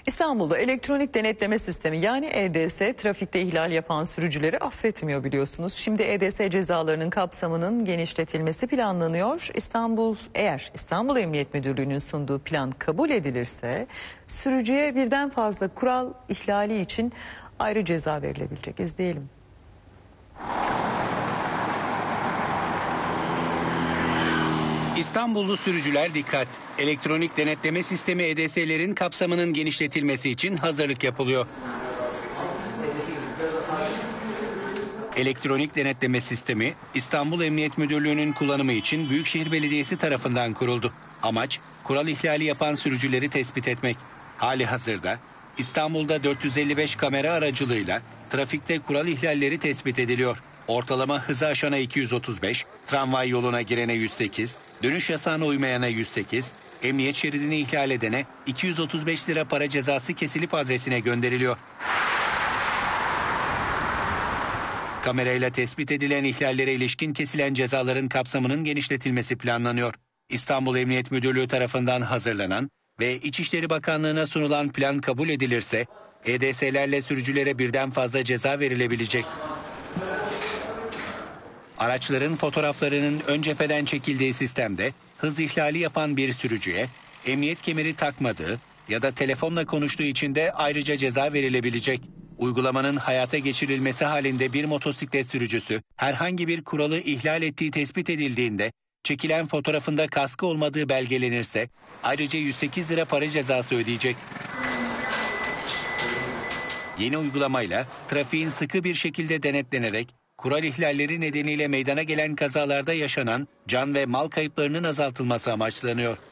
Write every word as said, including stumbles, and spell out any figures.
İstanbul'da elektronik denetleme sistemi yani E D S trafikte ihlal yapan sürücüleri affetmiyor biliyorsunuz. Şimdi E D S cezalarının kapsamının genişletilmesi planlanıyor. İstanbul eğer İstanbul Emniyet Müdürlüğü'nün sunduğu plan kabul edilirse sürücüye birden fazla kural ihlali için ayrı ceza verilebilecek. İzleyelim. İstanbullu sürücüler dikkat. Elektronik denetleme sistemi E D S'lerin kapsamının genişletilmesi için hazırlık yapılıyor. Elektronik denetleme sistemi İstanbul Emniyet Müdürlüğü'nün kullanımı için Büyükşehir Belediyesi tarafından kuruldu. Amaç kural ihlali yapan sürücüleri tespit etmek. Hali hazırda İstanbul'da dört yüz elli beş kamera aracılığıyla trafikte kural ihlalleri tespit ediliyor. Ortalama hızı aşana iki yüz otuz beş, tramvay yoluna girene yüz sekiz, dönüş yasağına uymayana yüz sekiz, emniyet şeridini ihlal edene iki yüz otuz beş lira para cezası kesilip adresine gönderiliyor. Kamerayla tespit edilen ihlallere ilişkin kesilen cezaların kapsamının genişletilmesi planlanıyor. İstanbul Emniyet Müdürlüğü tarafından hazırlanan ve İçişleri Bakanlığı'na sunulan plan kabul edilirse E D S'lerle sürücülere birden fazla ceza verilebilecek. Araçların fotoğraflarının ön cepheden çekildiği sistemde hız ihlali yapan bir sürücüye emniyet kemeri takmadığı ya da telefonla konuştuğu için de ayrıca ceza verilebilecek. Uygulamanın hayata geçirilmesi halinde bir motosiklet sürücüsü herhangi bir kuralı ihlal ettiği tespit edildiğinde çekilen fotoğrafında kaskı olmadığı belgelenirse ayrıca yüz sekiz lira para cezası ödeyecek. Yeni uygulamayla trafiğin sıkı bir şekilde denetlenerek kural ihlalleri nedeniyle meydana gelen kazalarda yaşanan can ve mal kayıplarının azaltılması amaçlanıyor.